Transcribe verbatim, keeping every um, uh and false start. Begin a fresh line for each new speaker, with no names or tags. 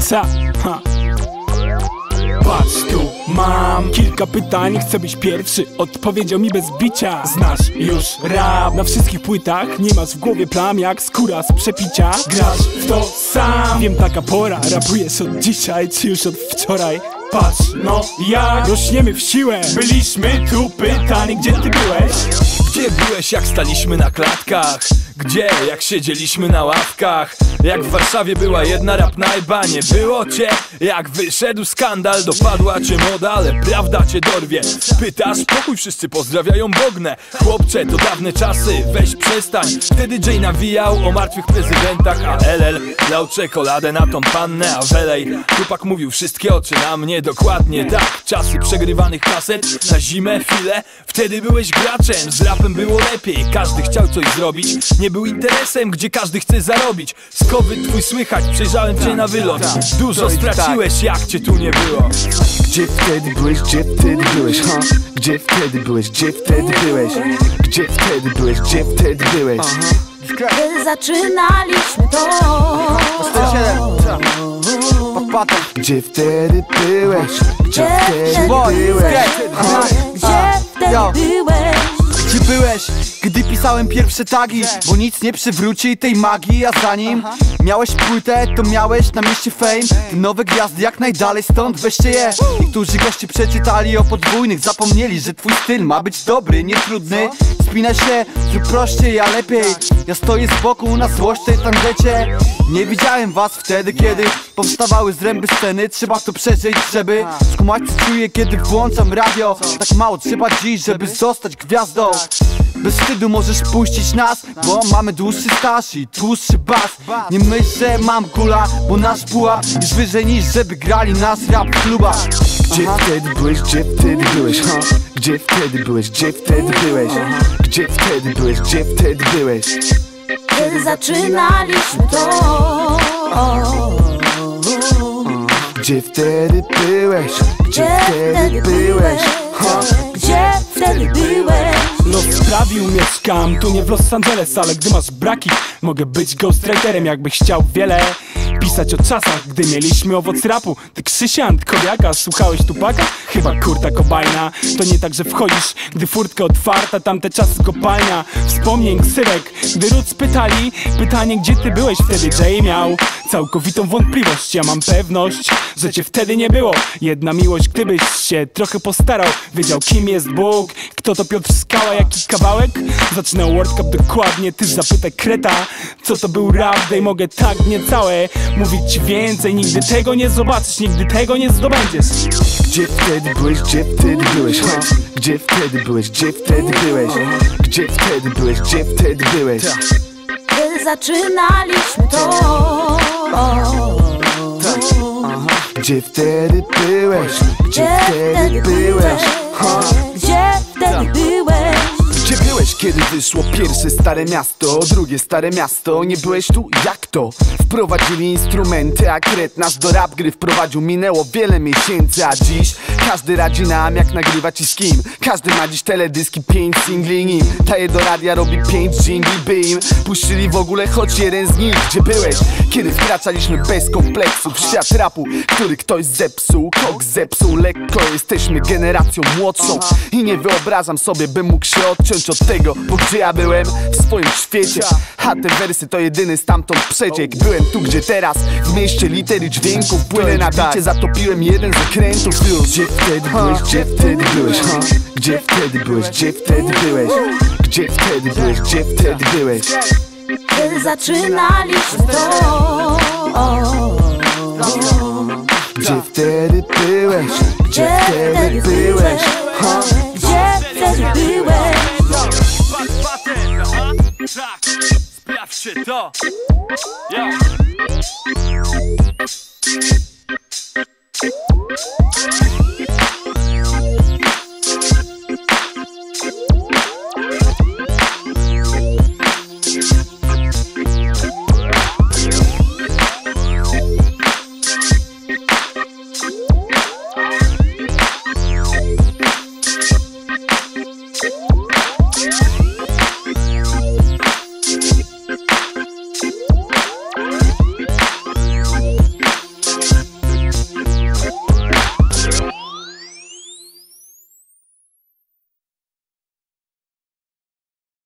Ca, ha. Patrz tu, mam kilka pytań, chcę byś pierwszy odpowiedział mi bez bicia. Znasz już rap na wszystkich płytach, nie masz w głowie plam jak skóra z przepicia. Grasz w to sam, wiem taka pora, rapujesz od dzisiaj czy już od wczoraj. Patrz, no jak rośniemy w siłę, byliśmy tu pytani, gdzie ty byłeś?
Gdzie byłeś jak staliśmy na klatkach? Gdzie jak siedzieliśmy na ławkach? Jak w Warszawie była jedna rap najba, nie było cię? Jak wyszedł skandal, dopadła cię moda, ale prawda cię dorwie. Pytasz, pokój, wszyscy pozdrawiają Bognę. Chłopcze, to dawne czasy, weź przestań. Wtedy Jay nawijał o martwych prezydentach, a L L lał czekoladę na tą pannę, a welej chłopak mówił wszystkie oczy na mnie. Dokładnie tak, czasy przegrywanych kaset na zimę, chwilę. Wtedy byłeś graczem, z rapem było lepiej. Każdy chciał coś zrobić, nie był interesem, gdzie każdy chce zarobić. Skowyt twój słychać, przejrzałem cię na wylot. Dużo straciłeś, jak cię tu nie było.
Gdzie wtedy byłeś, gdzie wtedy byłeś, ha? Gdzie wtedy byłeś, gdzie wtedy byłeś? Gdzie wtedy byłeś, gdzie wtedy byłeś?
Kiedy zaczynaliśmy to,
gdzie wtedy byłeś? Gdzie wtedy byłeś?
gdzie wtedy byłeś?
Gdzie byłeś, gdy pisałem pierwsze tagi? Bo nic nie przywróci tej magii, a zanim miałeś płytę, to miałeś na mieście fame. Te nowe gwiazdy jak najdalej stąd, weźcie je. Niektórzy goście przeczytali o podwójnych, zapomnieli, że twój styl ma być dobry, nie trudny. Spinaj się, zrób prościej, a lepiej. Ja stoję z boku na złość tej tandecie. Nie widziałem was wtedy, kiedy powstawały zręby sceny. Trzeba to przeżyć, żeby skumać co czuję, kiedy włączam radio. Tak mało trzeba dziś, żeby zostać gwiazdą. Bez wstydu możesz puścić nas, bo mamy dłuższy staż i tłuższy bas. Nie myśl, że mam gula, bo nasz buła jest wyżej niż żeby grali nas rap w klubach.
Gdzie wtedy byłeś, gdzie wtedy byłeś, ha? Gdzie wtedy byłeś, gdzie wtedy byłeś? Gdzie wtedy byłeś, gdzie wtedy byłeś?
Kiedy zaczynaliśmy to,
gdzie wtedy byłeś? Gdzie wtedy byłeś? Ha?
gdzie wtedy byłeś?
Los sprawił, mieszkam tu nie w Los Angeles, ale gdy masz braki, mogę być ghostwriterem, jakbyś chciał wiele pisać o czasach, gdy mieliśmy owoc rapu. Ty Krzysian, Kobiaka, słuchałeś Tupaka? Chyba Kurta Cobaina. To nie tak, że wchodzisz, gdy furtka otwarta, tamte czasy kopalnia wspomnień, ksywek. Gdy Roots pytali, pytanie gdzie ty byłeś wtedy, Jay miał całkowitą wątpliwość. Ja mam pewność, że cię wtedy nie było. Jedna miłość, gdybyś się trochę postarał, wiedział kim jest Bóg, kto to Piotr Skała, jaki kawałek zaczynał World Cup dokładnie. Ty zapytaj Kreta, co to był rap, daj mogę tak niecałe mówić ci więcej. Nigdy tego nie zobaczysz, nigdy tego nie zdobędziesz.
Gdzie wtedy byłeś, gdzie wtedy byłeś, ha? Gdzie wtedy byłeś, gdzie wtedy byłeś? Gdzie wtedy byłeś, gdzie wtedy byłeś?
Kiedy zaczynaliśmy to,
gdzie wtedy byłeś? Gdzie wtedy byłeś? Ha?
gdzie wtedy byłeś?
Gdzie byłeś, kiedy wyszło pierwsze Stare Miasto? Drugie Stare Miasto, nie byłeś tu? Jak to? Wprowadzili instrumenty, a kret nas do rap gry wprowadził. Minęło wiele miesięcy, a dziś każdy radzi nam jak nagrywać i z kim. Każdy ma dziś teledyski, pięć singli nim daje do radia, robi pięć dżingli, by im puścili w ogóle choć jeden z nich. Gdzie byłeś, kiedy wkraczaliśmy bez kompleksów w świat rapu, który ktoś zepsuł, koks zepsuł lekko. Jesteśmy generacją młodszą i nie wyobrażam sobie, bym mógł się odciąć od tego, bo gdzie ja byłem? W swoim świecie, a te wersy to jedyny stamtąd przeciek. Byłem tu, gdzie teraz, w mieście liter i dźwięków. Płynę na bicie, zatopiłem jeden z okrętów. Gdzie wtedy byłeś, gdzie wtedy byłeś, ha? Gdzie wtedy byłeś, gdzie wtedy byłeś? Gdzie wtedy byłeś, gdzie wtedy byłeś?
Kiedy zaczynaliśmy to,
gdzie wtedy byłeś? Gdzie wtedy byłeś? Ha?
gdzie wtedy byłeś?
Tak, sprawdźcie to. Ja.